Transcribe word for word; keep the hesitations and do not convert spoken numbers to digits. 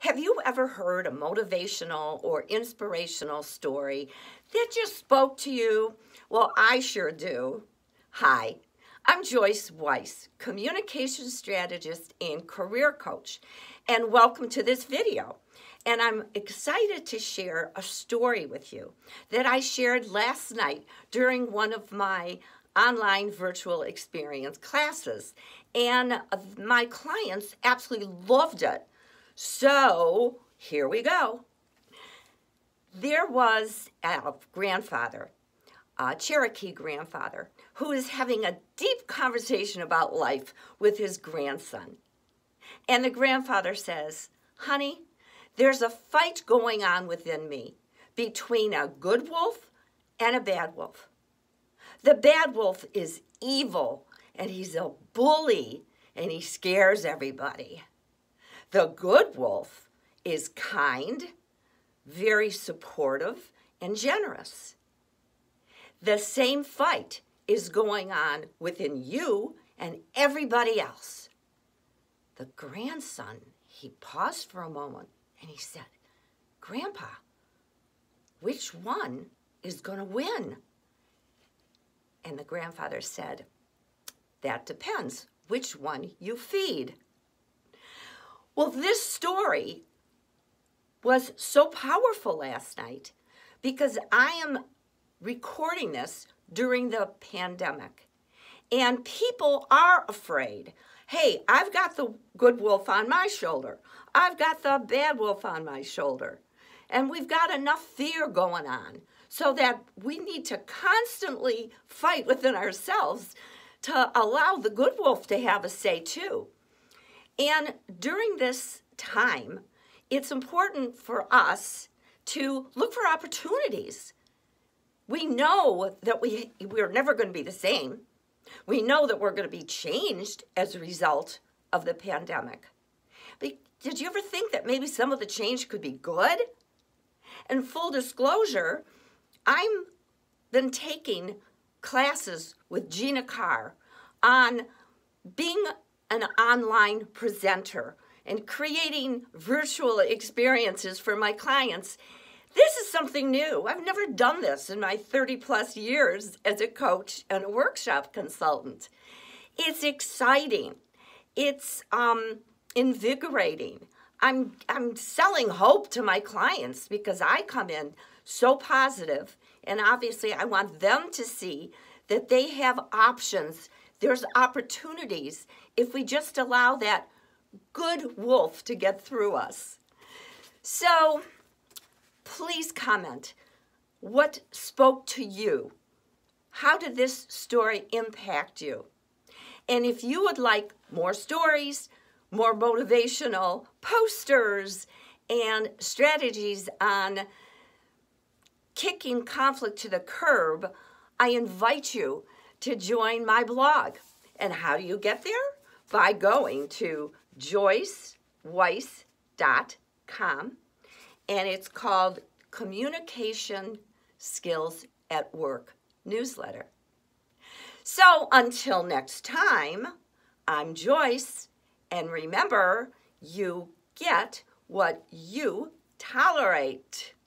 Have you ever heard a motivational or inspirational story that just spoke to you? Well, I sure do. Hi, I'm Joyce Weiss, communication strategist and career coach, and welcome to this video. And I'm excited to share a story with you that I shared last night during one of my online virtual experience classes. And my clients absolutely loved it. So here we go. There was a grandfather, a Cherokee grandfather, who is having a deep conversation about life with his grandson. And the grandfather says, "Honey, there's a fight going on within me between a good wolf and a bad wolf. The bad wolf is evil, and he's a bully, and he scares everybody. The good wolf is kind, very supportive, and generous. The same fight is going on within you and everybody else." The grandson, he paused for a moment, and he said, "Grandpa, which one is going to win?" And the grandfather said, "That depends which one you feed." Well, this story was so powerful last night because I am recording this during the pandemic. And people are afraid. Hey, I've got the good wolf on my shoulder. I've got the bad wolf on my shoulder. And we've got enough fear going on so that we need to constantly fight within ourselves to allow the good wolf to have a say too. And during this time, it's important for us to look for opportunities. We know that we, we're never going to be the same. We know that we're going to be changed as a result of the pandemic. But did you ever think that maybe some of the change could be good? And full disclosure, I've been taking classes with Gina Carr on being an online presenter and creating virtual experiences for my clients. This is something new. I've never done this in my thirty plus years as a coach and a workshop consultant. It's exciting. It's um, invigorating. I'm, I'm selling hope to my clients because I come in so positive, and obviously I want them to see that they have options. There's opportunities if we just allow that good wolf to get through us. So please comment what spoke to you. How did this story impact you? And if you would like more stories, more motivational posters, and strategies on kicking conflict to the curb, I invite you to join my blog. And how do you get there? By going to joyce weiss dot com, and it's called Communication Skills at Work Newsletter. So until next time, I'm Joyce, and remember, you get what you tolerate.